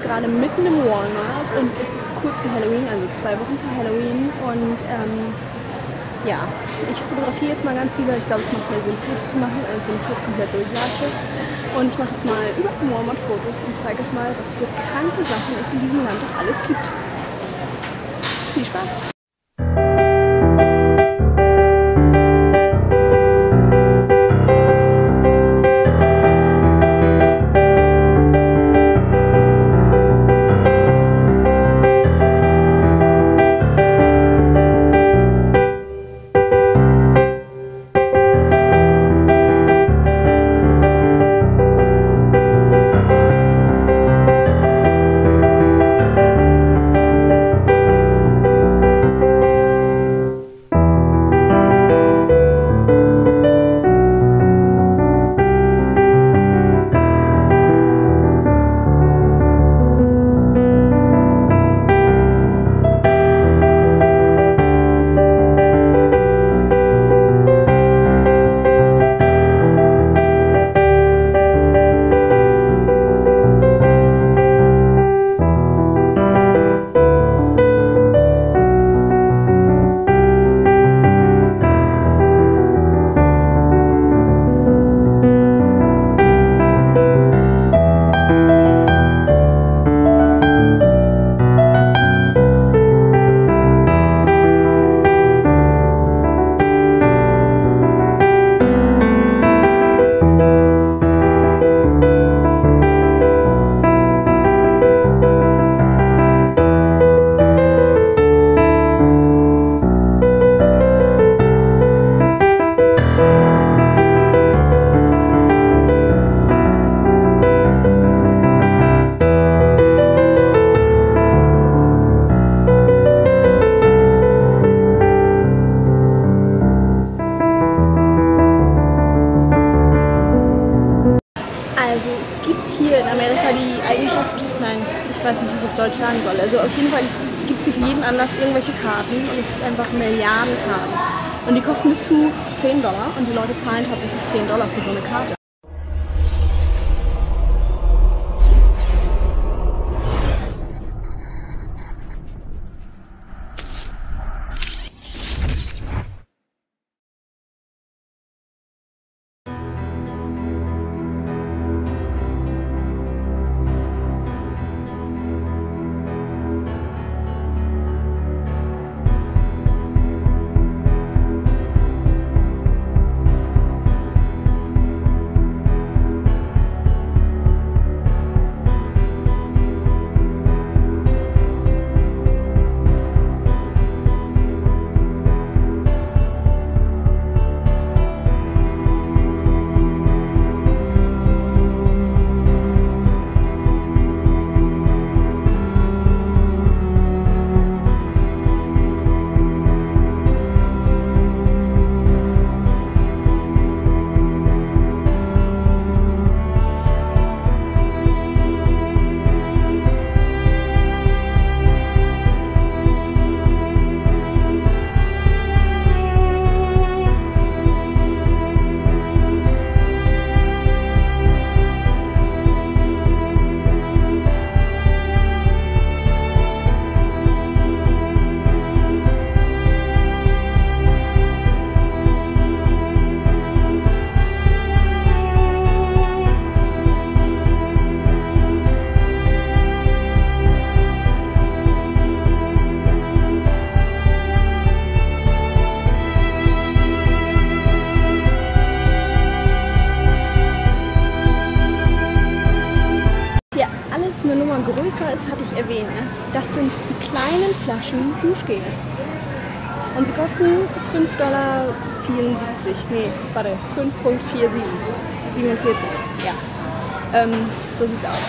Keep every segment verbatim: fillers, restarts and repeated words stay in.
gerade mitten im Walmart und es ist kurz vor Halloween, also zwei Wochen vor Halloween. Und ähm, ja, ich fotografiere jetzt mal ganz viele. Ich glaube, es macht mehr Sinn, Fotos zu machen, als wenn ich jetzt komplett durchlatsche. Und ich mache jetzt mal über Walmart Fotos und zeige euch mal, was für kranke Sachen es in diesem Land doch alles gibt. Viel Spaß! Also es gibt hier in Amerika die Eigenschaft, nein, ich weiß nicht, wie ich es auf Deutsch sagen soll, also auf jeden Fall gibt es hier für jeden Anlass irgendwelche Karten und es gibt einfach Milliarden Karten. Und die kosten bis zu zehn Dollar und die Leute zahlen tatsächlich zehn Dollar für so eine Karte. Eine Nummer größer ist, hatte ich erwähnt. Ne? Das sind die kleinen Flaschen Duschgel. Und sie kosten fünf Dollar vierundsiebzig. Nee, warte, fünf Komma siebenundvierzig. Ja. Ähm, so sieht's aus.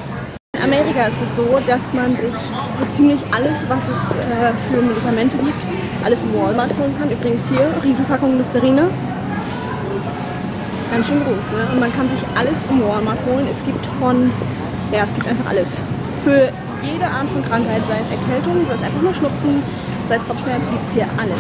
In Amerika ist es so, dass man sich so ziemlich alles, was es äh, für Medikamente gibt, alles im Walmart holen kann. Übrigens hier, Riesenpackung Listerine. Ganz schön groß, ne? Und man kann sich alles im Walmart holen. Es gibt von Ja, es gibt einfach alles. Für jede Art von Krankheit, sei es Erkältung, sei es einfach nur Schnupfen, sei es Kopfschmerzen, gibt es hier alles.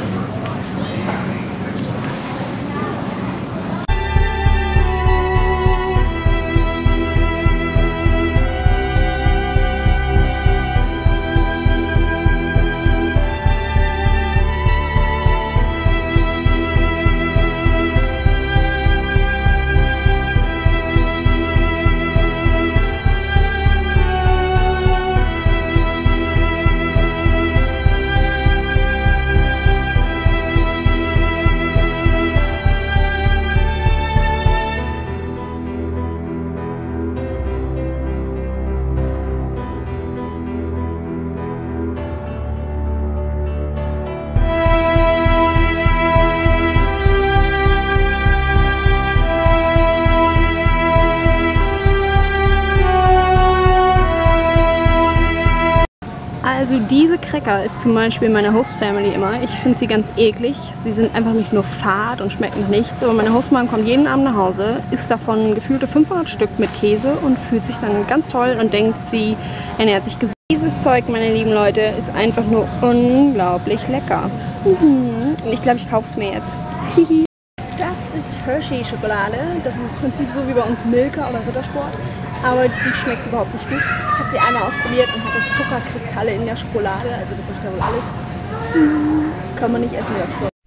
Also diese Cracker ist zum Beispiel meine Host Family immer. Ich finde sie ganz eklig. Sie sind einfach nicht nur fad und schmecken nach nichts. Aber meine Hostmom kommt jeden Abend nach Hause, isst davon gefühlte fünfhundert Stück mit Käse und fühlt sich dann ganz toll und denkt, sie ernährt sich gesund. Dieses Zeug, meine lieben Leute, ist einfach nur unglaublich lecker. Mhm. Und ich glaube, ich kaufe es mir jetzt. Hihi. Das ist Hershey-Schokolade. Das ist im Prinzip so wie bei uns Milka oder Rittersport. Aber die schmeckt überhaupt nicht gut. Ich habe sie einmal ausprobiert und hatte Zuckerkristalle in der Schokolade. Also das sagt ja wohl alles. Hm, kann man nicht essen, das Zeug.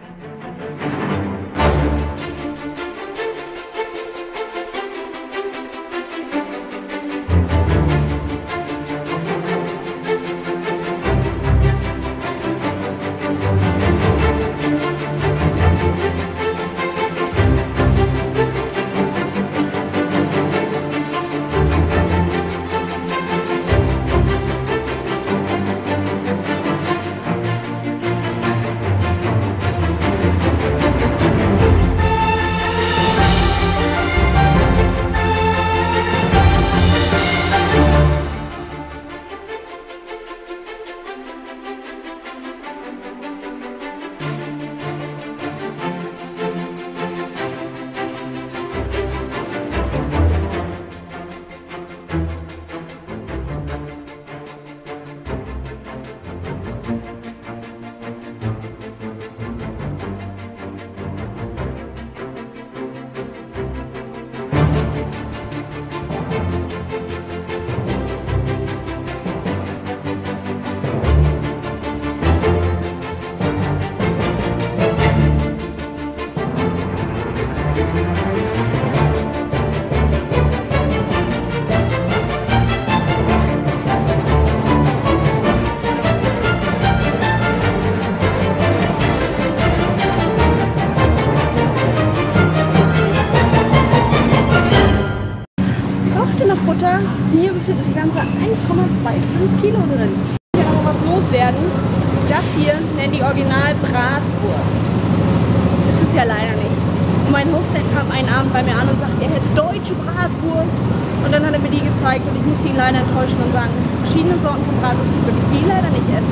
Hier befindet sich ganze eins Komma fünfundzwanzig Kilo drin. Ich kann noch was loswerden. Das hier nennt die Original Bratwurst. Das ist ja leider nicht. Und mein Host kam einen Abend bei mir an und sagte, er hätte deutsche Bratwurst. Und dann hat er mir die gezeigt und ich musste ihn leider enttäuschen und sagen, dass es verschiedene Sorten von Bratwurst gibt und ich die leider nicht esse.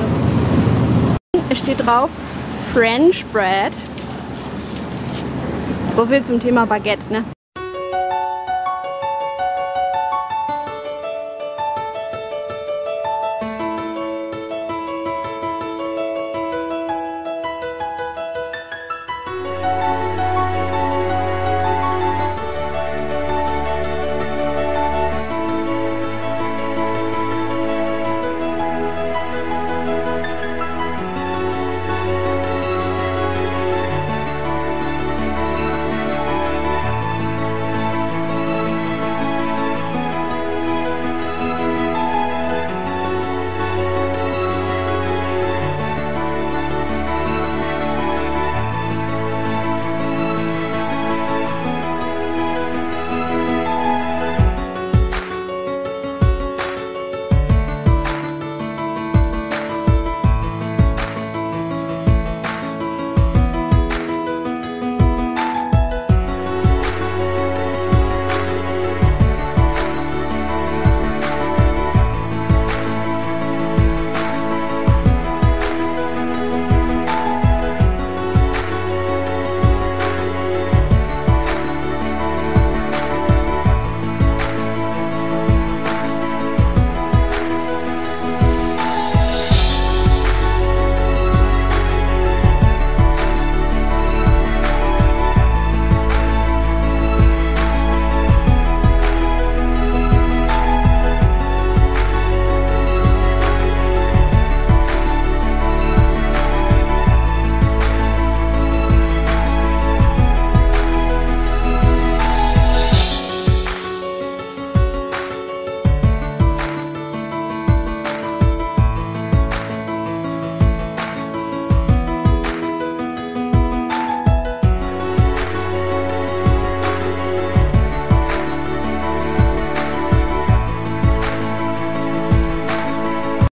Es steht drauf French Bread. So viel zum Thema Baguette, ne?